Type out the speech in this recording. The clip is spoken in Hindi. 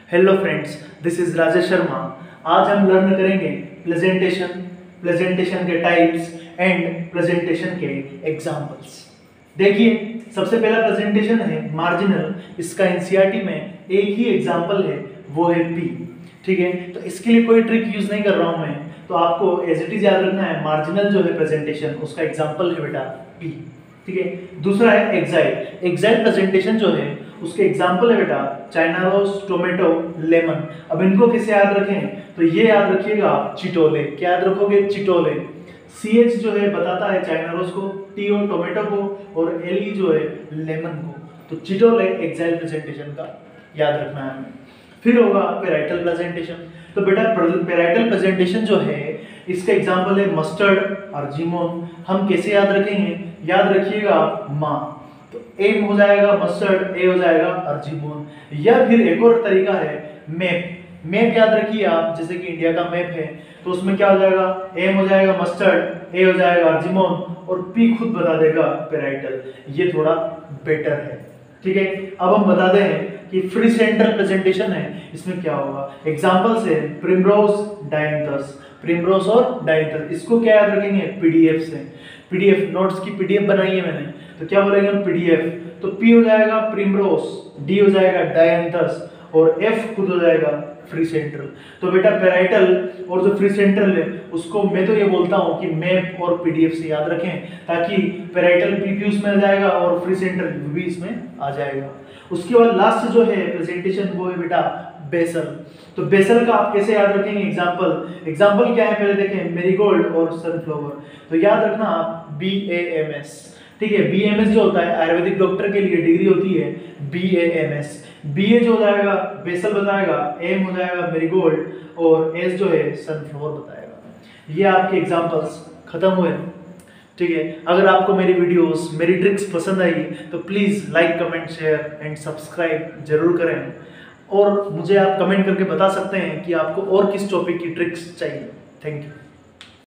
Hello friends, this is Rajesh Sharma. आज हम लर्न करेंगे प्रेजेंटेशन के टाइप्स एंड प्रेजेंटेशन के एग्जांपल्स। देखिए, सबसे पहला प्रेजेंटेशन है मार्जिनल। इसका एनसीईआरटी में एक ही एग्जांपल है, वो है पी। ठीक है, तो इसके लिए कोई ट्रिक यूज नहीं कर रहा हूं मैं, तो आपको एज इट इज याद रखना है। मार्जिनल जो है प्रेजेंटेशन, उसका एग्जांपल है बेटा पी। ठीक है, दूसरा है एक्साइल। एक्साइल प्रेजेंटेशन जो है उसके एग्जाम्पल है बेटा चाइना रोज, टोमेटो, लेमन। अब इनको कैसे याद रखें, तो ये याद रखिएगा चिटोले। क्या याद रखोगे? चिटोले। CH जो है बताता है चाइना रोज को, TO टोमेटो को, और LE जो है लेमन को। तो चिटोले एक्साइल प्रेजेंटेशन का याद रखना है हमें। फिर होगा पेराइटल प्रेजेंटेशन। तो बेटा पेराइटल प्रेजेंटेशन जो है इसका एग्जाम्पल है मस्टर्ड और जीमोन। हम कैसे याद रखेंगे? याद रखिएगा माँ। तो एम हो जाएगा मस्टर्ड, ए हो जाएगा अर्जिमोन। या फिर एक और तरीका है मैप। मैप याद रखिए आप, जैसे कि इंडिया का मैप है, तो उसमें क्या हो जाएगा? एम हो जाएगा मस्टर्ड, ए हो जाएगा अर्जिमोन, और पी खुद बता देगा पेराइटल। ये थोड़ा बेटर है। ठीक है, अब हम बताते हैं कि फ्री सेंट्रल प्रेजेंटेशन है, इसमें क्या होगा। एग्जांपल्स है प्रिमरोज, डायंथस। प्रिमरोज और डायंथस, इसको क्या याद रखेंगे? पीडीएफ से। पीडीएफ नोट्स की पीडीएफ बनाई है मैंने, तो क्या बोलेंगे हम? पीडीएफ। तो पी हो जाएगा प्रिमरोज, डी हो जाएगा डायंथस, और एफ खुद हो जाएगा फ्री सेंट्रल। तो बेटा पेराइटल और जो फ्री सेंट्रल है उसको मैं तो ये बोलता हूँ कि मैप और पीडीएफ से याद रखें, ताकि पेराइटल पीपी उसमें आ जाएगा और फ्री सेंट्रल भी इसमें आ जाएगा। उसके बाद लास्ट जो है प्रेजेंटेशन वो है बेटा बेसल। तो बेसल का आप कैसे याद रखेंगे? एग्जाम्पल क्या है पहले देखें, मेरीगोल्ड और सनफ्लावर। तो याद रखना आप BAMS। ठीक है, BAMS जो होता है आयुर्वेदिक डॉक्टर के लिए डिग्री होती है BAMS। BA जो हो जाएगा बेसल बताएगा, M हो जाएगा मेरीगोल्ड, और S जो है सनफ्लावर बताएगा। ये आपके एग्जांपल्स खत्म हुए। ठीक है, अगर आपको मेरी वीडियोस, मेरी ट्रिक्स पसंद आई तो please like, comment, share and subscribe जरूर करें। और मुझे आप कमेंट करके बता सकते हैं कि आपको और किस टॉपिक की ट्रिक्स चाहिए। Thank you.